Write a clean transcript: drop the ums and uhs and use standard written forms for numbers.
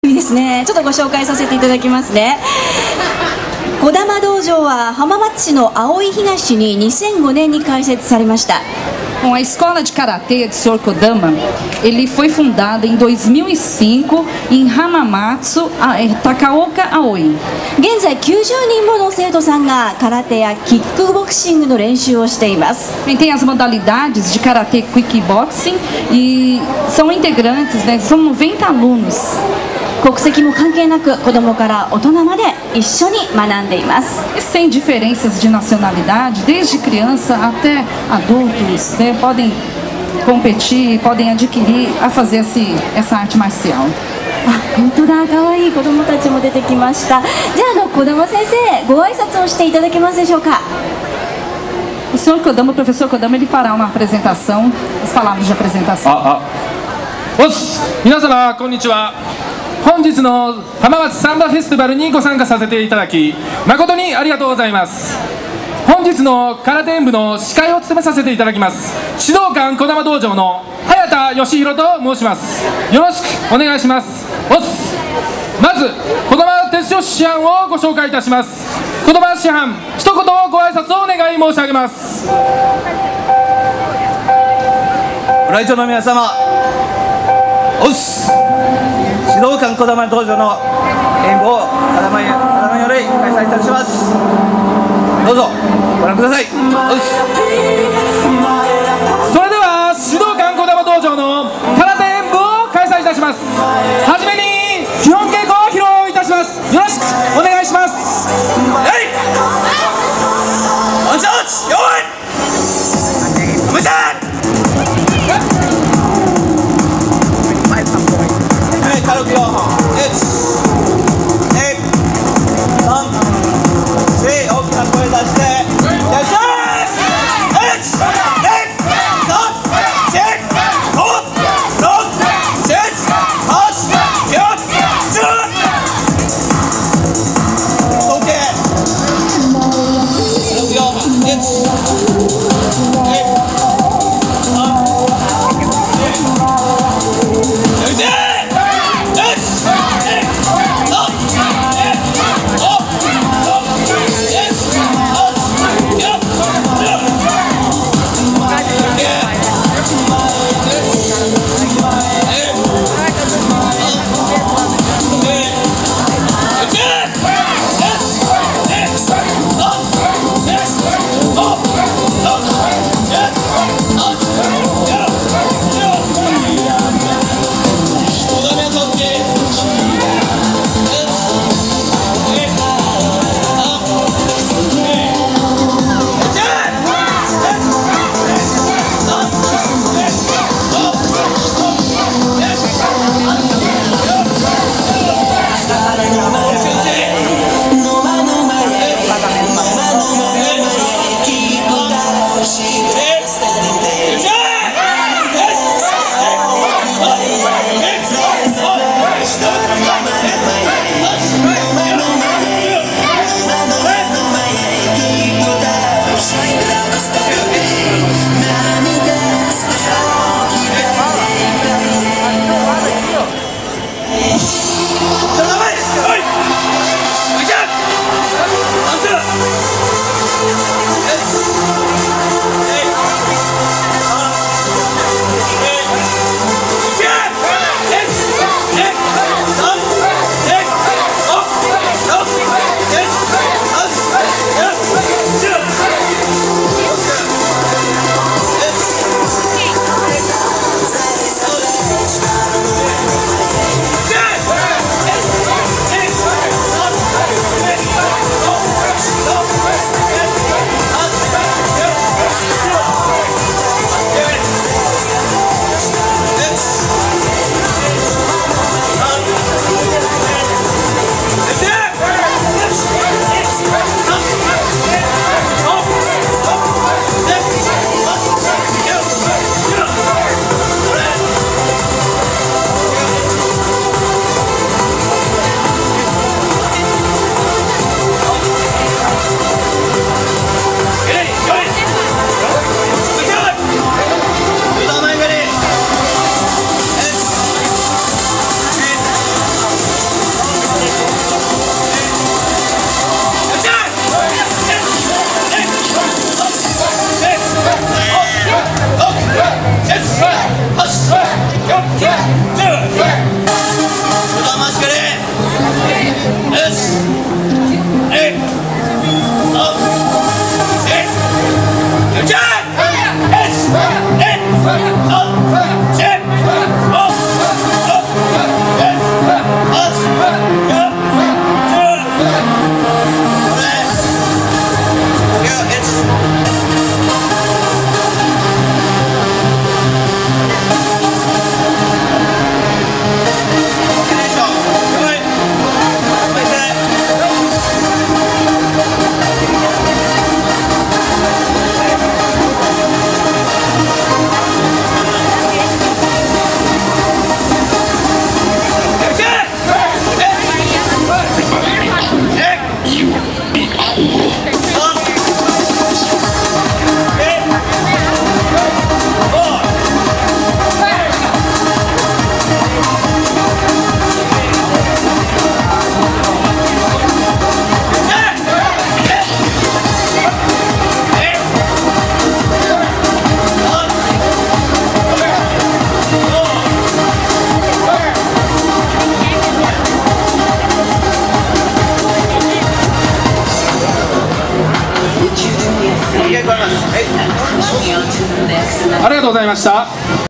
いいですね。ちょっとご紹介させていただきますね。児玉道場は浜松市の葵東に2005年に開設されました。 Bom, a escola de karatê de Sr. Kodama, ele foi fundada em 2005 em Hamamatsu, Takaoka, Aoi. 現在90人もの生徒さんが空手やキックボクシングの練習をしています。 Tem as modalidades de karatê, kickboxing e são integrantes, né? São 90 alunos. 国籍も関係なく子どもから大人まで一緒に学んでいます。 Sem diferenças de nacionalidade, desde criança até adultos, né, podem competir, podem adquirir a fazer essa arte marcial. あ、本当だ、可愛い子どもたちも出てきました。じゃあ児玉先生、ご挨拶をしていただけますでしょうか。 O senhor Kodama, o professor Kodama, ele fará uma apresentação, as palavras de apresentação. 皆様こんにちは。本日の浜松サンバフェスティバルにご参加させていただき誠にありがとうございます。本日の空手演舞の司会を務めさせていただきます指導官児玉道場の早田義弘と申します。よろしくお願いします。まず児玉哲義師範をご紹介いたします。児玉師範、一言ご挨拶をお願い申し上げます。 ご来場の皆様、指導官児玉道場の演舞をただいまより開催いたします。どうぞご覧ください。 それでは指導官児玉道場の空手演舞を開催いたします。はじめに基本稽古を披露いたします。よろしくお願いします。 軽く4本、大きな声出していらっしゃい。1、2、3、4、5、6、7、8、9、 ありがとうございました。